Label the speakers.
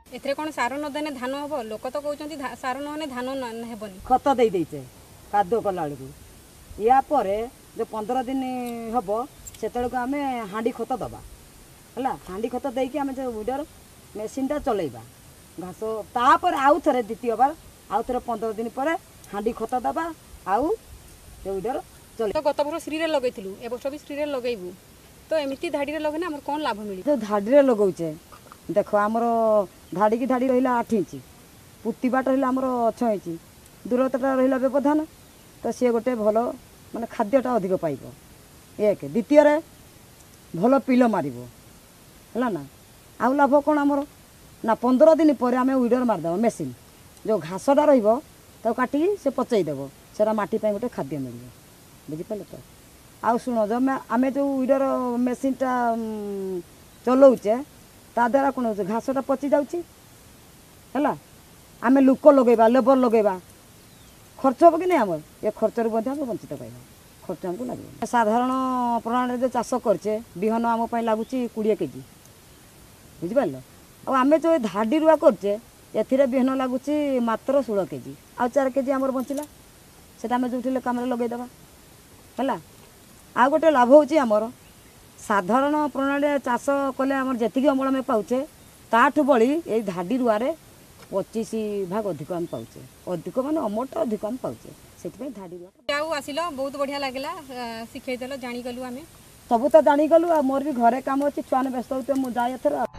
Speaker 1: एथरे कोन सार न देने धान हबो लोक तो कहउचंती सार न होने धान हेबनी
Speaker 2: खत दे देइचे कादो कला बेलू या परे जो 15 दिन हम से आम हाँडी खत दबा है हाँडी खत देकी आम जो विडर मेसीन टा चलेबा घास तापर आउ थे द्वितीय बार आउ थे 15 दिन पर हाँडी खत दबा आउ जो विडर चले।
Speaker 1: तो गत वर्ष श्री रे लगैथिलु ए वर्ष भी श्री रे लगैबु तो एमिति धाडी रे लगने हमर कोन लाभ मिली
Speaker 2: जो धाडी रे लगौचे देख आमर धाड़ी की धाड़ी रहा 8 इंच पुती बाट रहा आमर 6 इंच दूरता रहा व्यवधान तो सी गोटे भल माने खाद्यटा अधिक पाइब एक द्वितीय भल पिल मार है ना आउ लाभ कौन आमर ना 15 दिन पर आम विडर मारदेव मेसीन जो घासटा रही काटिकी से पचईदेव से माटी गोटे खाद्य मिल बुझिपारे तो आउ शुण जो आम जो विडर मेसीनटा चलाऊे ता द्वारा कौन हो घासटा पचि जाऊँगी है आम लोक लगेबा लेबर लगेबा खर्च हम कि नहीं आम ये खर्च वंचित पाइबा खर्च आमको लगे साधारण प्रणाली जो चाष करचे बिहन आम लगुच 20 केजी बुझिपार आम जो धाडी रुआ करचे ए बिहन लगुच मात्र 16 केजी आ 4 केजी आमर बंचला से आम जो काम लगेदेवा है आ गोटे लाभ होमर साधारण प्रणाली चाष कले आम जी अमल आम पाचे ताठू बड़ी ये धाडी रुआरे 25 भाग अधिक आम पाचे अधिक माने अमलटा अधिक आम पाचे से धाडी रुआ
Speaker 1: आसिल बहुत बढ़िया लगला शिखई देल जानी गलु आम
Speaker 2: सब तो जानी गलु मोर भी घरे काम अच्छी छुआ व्यस्त होते मुझे जाए एथर।